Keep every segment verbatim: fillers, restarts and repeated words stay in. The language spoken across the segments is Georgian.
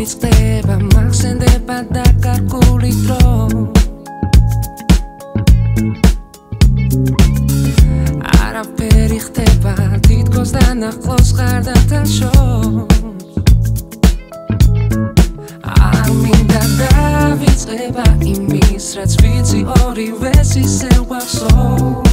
მიწდება მახსენდება დაკარგული დრო არაფერი ხდება თითქოს დანახლოს ხარ და თანშობს არ მინდა დავიწყება იმის რაც ვიცი ორივეს ისევ გვახსოვს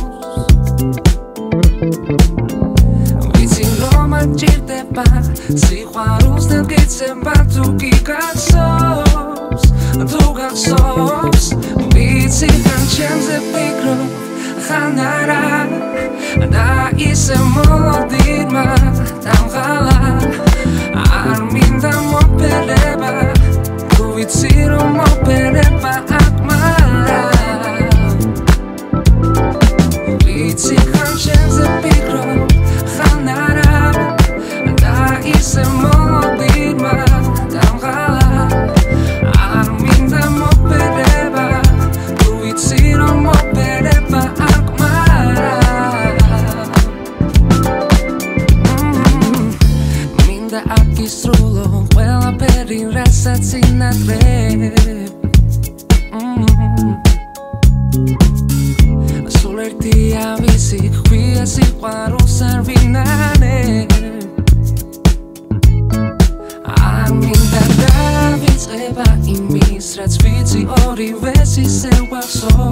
ვიცი რომ არ ჭირდება სიყვარულს და გიცემ თუ გიგახსოვს თუ გახსოვს ვიცი ხან ჩემზე ფიქრობ ხან არა და ისე მოლოდინმა დამღალა არ მინდა მოპერება თუ ვიცი რომ მოპერება აკმარა ვიცი ხან ჩემზე ფიქრობ ხან არა და ისე მოლოდინმა დამღალა არ მინდა მოპერება თუ ვიცი რომ მოპერება Akisrulo, ყველაფერი რასაც ინატრებ სულ ერთია ვიცი ქვია სიყვარულს არ ვინანებ არ მინდა დავიწყება იმის რაც ვიცი ორივეს ისევ გვახსოვს